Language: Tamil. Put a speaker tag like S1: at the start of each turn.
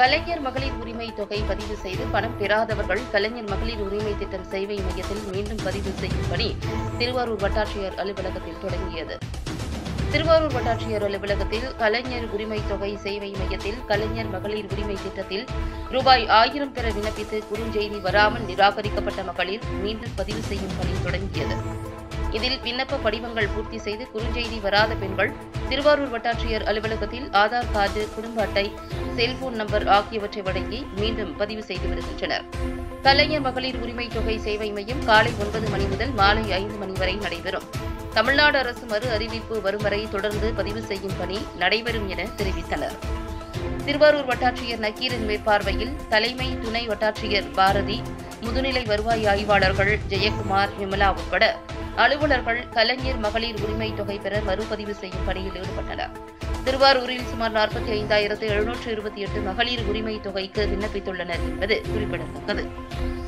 S1: கலைஞர் மகளிர் உரிமை தொகை பதிவு செய்து பணம் பெறாதவர்கள் கலைஞர் மகளிர் உரிமை திட்டம் சேவை மையத்தில் மீண்டும் பதிவு செய்யும் பணி திருவாரூர் வட்டாட்சியர் அலுவலகத்தில் தொடங்கியது. திருவாரூர் வட்டாட்சியர் அலுவலகத்தில் கலைஞர் உரிமை தொகை சேவை மையத்தில் கலைஞர் மகளிர் உரிமை திட்டத்தில் ரூபாய் 1000 பெற விண்ணப்பித்து குறுஞ்செய்தி வராமல் நிராகரிக்கப்பட்ட மகளிர் மீண்டும் பதிவு செய்யும் பணி தொடங்கியது. இதில் விண்ணப்ப படிவங்கள் பூர்த்தி செய்து குறுஞ்செய்தி வராத பெண்கள் திருவாரூர் வட்டாட்சியர் அலுவலகத்தில் ஆதார் கார்டு, குடும்ப அட்டை, செல்போன் நம்பர் ஆகியவற்றை வழங்கி மீண்டும் பதிவு செய்து வருகின்றனர். கலைஞர் மகளிர் உரிமை தொகை சேவை மையம் காலை 9 மணி முதல் மாலை 5 மணி வரை நடைபெறும். தமிழ்நாடு அரசு மறு அறிவிப்பு வரும் வரை தொடர்ந்து பதிவு செய்யும் பணி நடைபெறும் என தெரிவித்தனர். திருவாரூர் வட்டாட்சியர் நக்கீரன் மேற்பார்வையில் தலைமை துணை வட்டாட்சியர் பாரதி, முதுநிலை வருவாய் ஆய்வாளர்கள் ஜெயக்குமார், விமலா உட்பட அலுவலர்கள் கலைஞர் மகளிர் உரிமை தொகை பெற மறுபதிவு செய்யும் பணியில் ஈடுபட்டனர். திருவாரூரில் சுமார் 45,728 மகளிர் உரிமை தொகைக்கு விண்ணப்பித்துள்ளனர் என்பது குறிப்பிடத்தக்கது.